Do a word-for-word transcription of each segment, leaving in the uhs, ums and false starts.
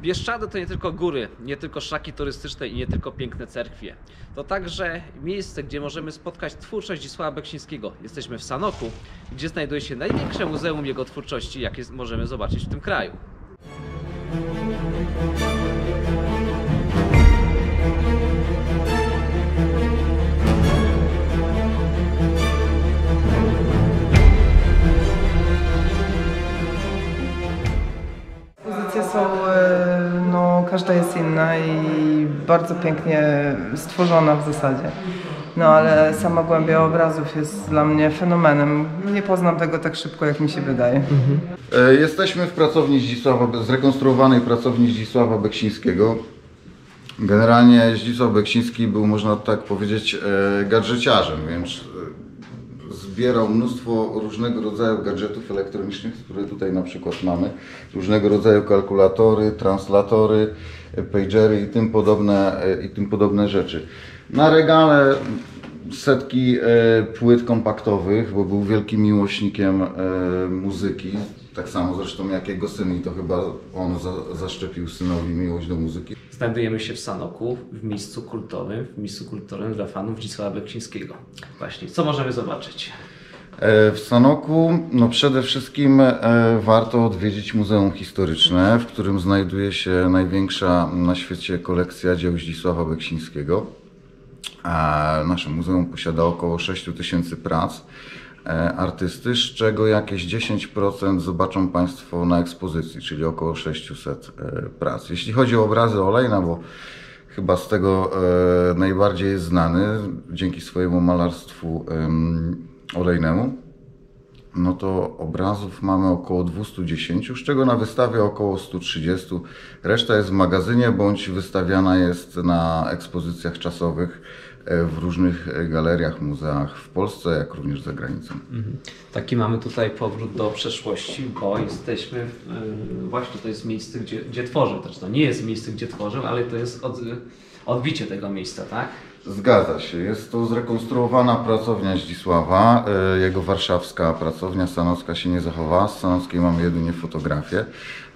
Bieszczady to nie tylko góry, nie tylko szlaki turystyczne i nie tylko piękne cerkwie. To także miejsce, gdzie możemy spotkać twórczość Zdzisława Beksińskiego. Jesteśmy w Sanoku, gdzie znajduje się największe muzeum jego twórczości, jakie możemy zobaczyć w tym kraju. Pozycje są, no każda jest inna i bardzo pięknie stworzona w zasadzie. No ale sama głębia obrazów jest dla mnie fenomenem. Nie poznam tego tak szybko, jak mi się wydaje. Mhm. Jesteśmy w pracowni Zdzisława, zrekonstruowanej pracowni Zdzisława Beksińskiego. Generalnie Zdzisław Beksiński był, można tak powiedzieć, gadżeciarzem, więc zbierał mnóstwo różnego rodzaju gadżetów elektronicznych, które tutaj na przykład mamy. Różnego rodzaju kalkulatory, translatory, pagery i tym podobne, i tym podobne rzeczy. Na regale setki płyt kompaktowych, bo był wielkim miłośnikiem muzyki. Tak samo zresztą jak jego syn, i to chyba on za, zaszczepił synowi miłość do muzyki. Znajdujemy się w Sanoku, w miejscu kultowym, w miejscu kultowym dla fanów Zdzisława Beksińskiego. Właśnie, co możemy zobaczyć? W Sanoku no przede wszystkim warto odwiedzić Muzeum Historyczne, w którym znajduje się największa na świecie kolekcja dzieł Zdzisława Beksińskiego. Nasze muzeum posiada około sześć tysięcy prac artysty, z czego jakieś dziesięć procent zobaczą Państwo na ekspozycji, czyli około sześćset prac. Jeśli chodzi o obrazy olejne, bo chyba z tego najbardziej jest znany dzięki swojemu malarstwu olejnemu, no to obrazów mamy około dwieście dziesięć, z czego na wystawie około sto trzydzieści. Reszta jest w magazynie bądź wystawiana jest na ekspozycjach czasowych w różnych galeriach, muzeach w Polsce, jak również za granicą. Mhm. Taki mamy tutaj powrót do przeszłości, bo jesteśmy, w, właśnie to jest miejsce, gdzie, gdzie tworzył. Znaczy to nie jest miejsce, gdzie tworzył, ale to jest od, odbicie tego miejsca, tak? Zgadza się. Jest to zrekonstruowana pracownia Zdzisława. Jego warszawska pracownia, sanocka się nie zachowała. Z sanockiej mamy jedynie fotografię.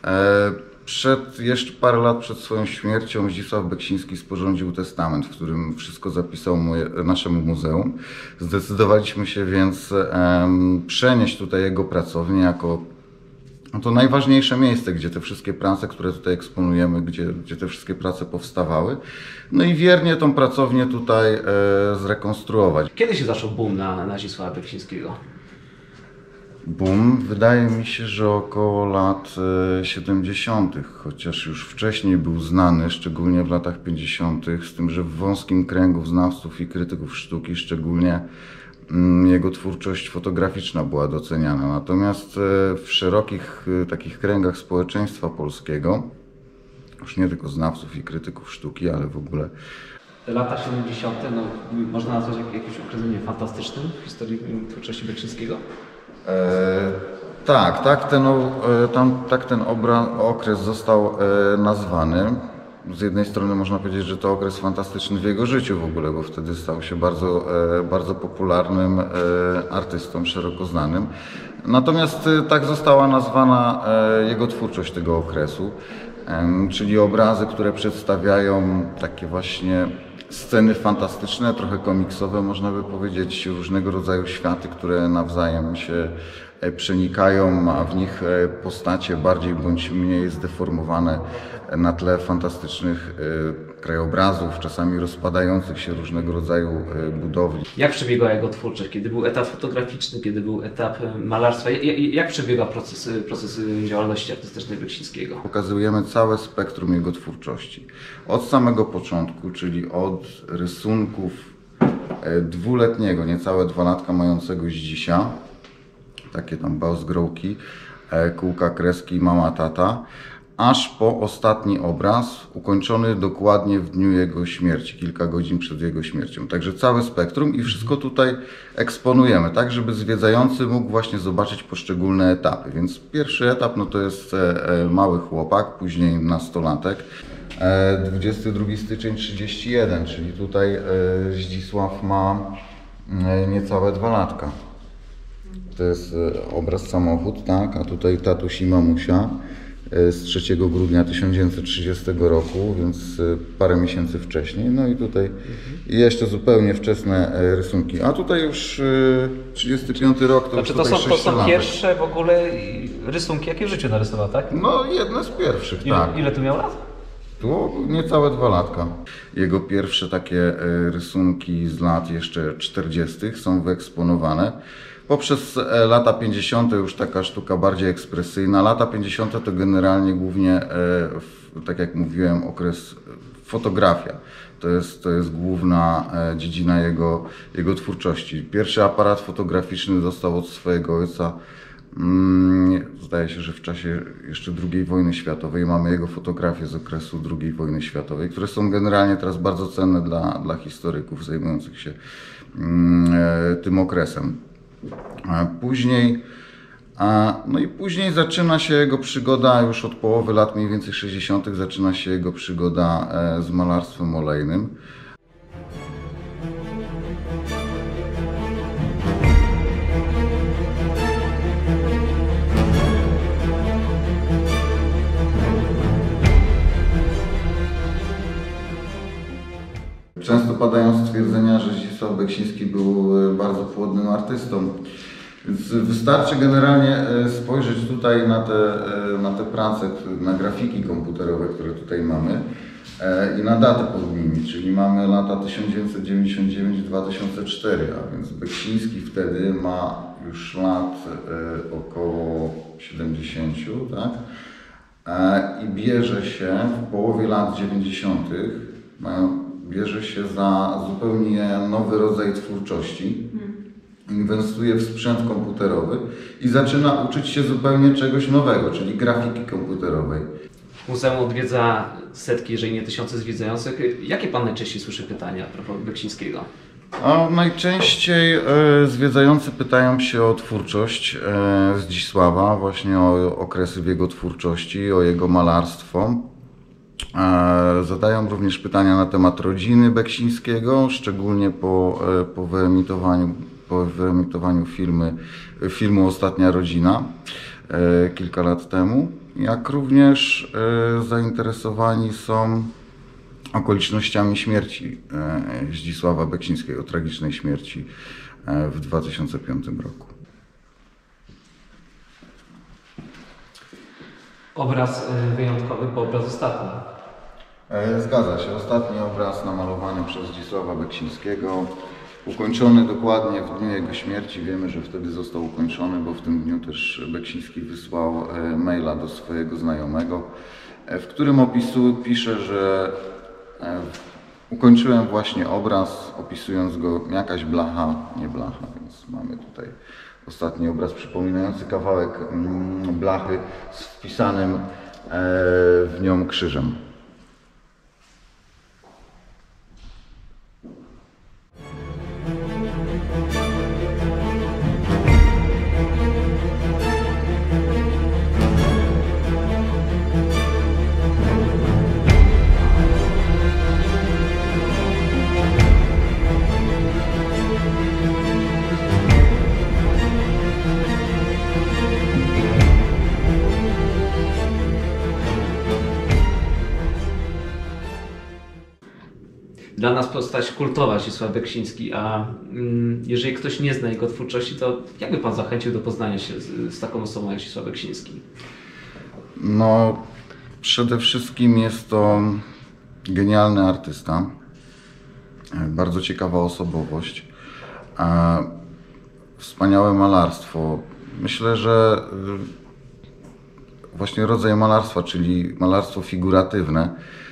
Przed, jeszcze parę lat przed swoją śmiercią Zdzisław Beksiński sporządził testament, w którym wszystko zapisał moje, naszemu muzeum. Zdecydowaliśmy się więc um, przenieść tutaj jego pracownię jako no to najważniejsze miejsce, gdzie te wszystkie prace, które tutaj eksponujemy, gdzie, gdzie te wszystkie prace powstawały. No i wiernie tą pracownię tutaj e, zrekonstruować. Kiedy się zaczął boom na, na Zdzisława Beksińskiego? Boom, wydaje mi się, że około lat siedemdziesiątych, chociaż już wcześniej był znany, szczególnie w latach pięćdziesiątych, z tym, że w wąskim kręgu znawców i krytyków sztuki szczególnie jego twórczość fotograficzna była doceniana. Natomiast w szerokich takich kręgach społeczeństwa polskiego, już nie tylko znawców i krytyków sztuki, ale w ogóle lata siedemdziesiąte, no, można nazwać jakimś określeniem fantastycznym w historii twórczości Beksińskiego? E, tak, tak ten, e, tam, tak ten obra, okres został e, nazwany. Z jednej strony można powiedzieć, że to okres fantastyczny w jego życiu w ogóle, bo wtedy stał się bardzo, e, bardzo popularnym e, artystą, szeroko znanym. Natomiast e, tak została nazwana e, jego twórczość tego okresu, e, czyli obrazy, które przedstawiają takie właśnie sceny fantastyczne, trochę komiksowe, można by powiedzieć, różnego rodzaju światy, które nawzajem się przenikają, a w nich postacie bardziej bądź mniej zdeformowane na tle fantastycznych krajobrazów, czasami rozpadających się różnego rodzaju budowli. Jak przebiegała jego twórczość? Kiedy był etap fotograficzny, kiedy był etap malarstwa? Jak przebiega proces, proces działalności artystycznej Beksińskiego? Pokazujemy całe spektrum jego twórczości. Od samego początku, czyli od rysunków dwuletniego, niecałe dwa latka mającego Zdzisia, takie tam bauzgrołki, kółka, kreski, mama, tata, aż po ostatni obraz, ukończony dokładnie w dniu jego śmierci, kilka godzin przed jego śmiercią. Także całe spektrum i wszystko tutaj eksponujemy, tak żeby zwiedzający mógł właśnie zobaczyć poszczególne etapy. Więc pierwszy etap no to jest mały chłopak, później nastolatek. dwudziestego drugiego stycznia trzydziesty jeden, czyli tutaj Zdzisław ma niecałe dwa latka. To jest obraz samochód, tak, a tutaj tatuś i mamusia. z trzeciego grudnia tysiąc dziewięćset trzydziestego roku, więc parę miesięcy wcześniej. No i tutaj jeszcze zupełnie wczesne rysunki. A tutaj już trzydziesty piąty rok, to Znaczy już to tutaj są, to są sześciolatek. pierwsze w ogóle rysunki, jakie w życiu narysował, tak? No jedne z pierwszych, Ile, tak. ile tu miał lat? To niecałe dwa latka. Jego pierwsze takie rysunki z lat jeszcze czterdziestych są wyeksponowane. Poprzez lata pięćdziesiąte już taka sztuka bardziej ekspresyjna. Lata pięćdziesiąte to generalnie głównie, tak jak mówiłem, okres fotografia. To jest, to jest główna dziedzina jego, jego twórczości. Pierwszy aparat fotograficzny dostał od swojego ojca. Zdaje się, że w czasie jeszcze drugiej wojny światowej. Mamy jego fotografie z okresu drugiej wojny światowej, które są generalnie teraz bardzo cenne dla, dla historyków zajmujących się tym okresem. Później, no i później zaczyna się jego przygoda, już od połowy lat mniej więcej sześćdziesiątych zaczyna się jego przygoda z malarstwem olejnym. Często padają stwierdzenia, że Zdzisław Beksiński był bardzo płodnym artystą. Więc wystarczy generalnie spojrzeć tutaj na te, na te prace, na grafiki komputerowe, które tutaj mamy i na datę pod nimi, czyli mamy lata tysiąc dziewięćset dziewięćdziesiąt dziewięć do dwa tysiące czwartego, a więc Beksiński wtedy ma już lat około siedemdziesięciu, tak? I bierze się w połowie lat dziewięćdziesiątych, mają bierze się za zupełnie nowy rodzaj twórczości, inwestuje w sprzęt komputerowy i zaczyna uczyć się zupełnie czegoś nowego, czyli grafiki komputerowej. Muzeum odwiedza setki, jeżeli nie tysiące zwiedzających. Jakie Pan najczęściej słyszy pytania a propos Beksińskiego? A najczęściej e, zwiedzający pytają się o twórczość e, Zdzisława, właśnie o okresy w jego twórczości, o jego malarstwo. Zadają również pytania na temat rodziny Beksińskiego, szczególnie po, po wyemitowaniu, po wyemitowaniu filmy, filmu Ostatnia Rodzina kilka lat temu. Jak również zainteresowani są okolicznościami śmierci Zdzisława Beksińskiego, tragicznej śmierci w dwa tysiące piątym roku. Obraz wyjątkowy, bo obraz ostatni. Zgadza się. Ostatni obraz namalowany przez Zdzisława Beksińskiego, ukończony dokładnie w dniu jego śmierci. Wiemy, że wtedy został ukończony, bo w tym dniu też Beksiński wysłał maila do swojego znajomego, w którym opisu pisze, że ukończyłem właśnie obraz, opisując go jakaś blacha, nie blacha, więc mamy tutaj ostatni obraz przypominający kawałek blachy z wpisanym w nią krzyżem. Dla nas postać kultowa Zdzisław Beksiński, a mm, jeżeli ktoś nie zna jego twórczości, to jak by Pan zachęcił do poznania się z, z taką osobą jak Zdzisław Beksiński? No, przede wszystkim jest to genialny artysta, bardzo ciekawa osobowość, wspaniałe malarstwo. Myślę, że właśnie rodzaj malarstwa, czyli malarstwo figuratywne,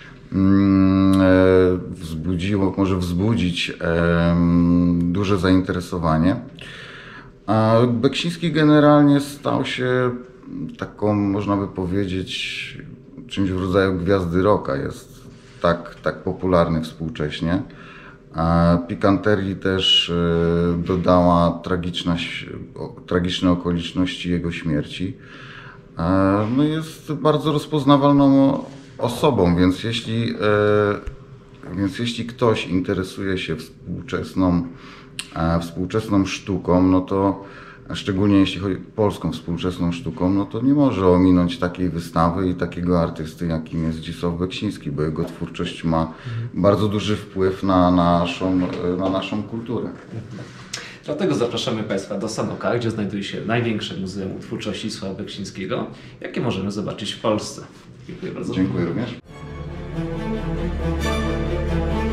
wzbudziło, może wzbudzić duże zainteresowanie. A Beksiński generalnie stał się taką, można by powiedzieć, czymś w rodzaju gwiazdy rocka. Jest tak, tak popularny współcześnie. A pikanterii też dodała tragiczna, tragiczne okoliczności jego śmierci. No jest bardzo rozpoznawalną osobą, więc jeśli, e, więc jeśli ktoś interesuje się współczesną, e, współczesną sztuką, no to a szczególnie jeśli chodzi o polską współczesną sztuką, no to nie może ominąć takiej wystawy i takiego artysty, jakim jest Zdzisław Beksiński, bo jego twórczość ma bardzo duży wpływ na naszą, na naszą kulturę. Dlatego zapraszamy Państwa do Sanoka, gdzie znajduje się największe Muzeum Twórczości Zdzisława Beksińskiego, jakie możemy zobaczyć w Polsce. Dziękuję bardzo. Dziękuję również.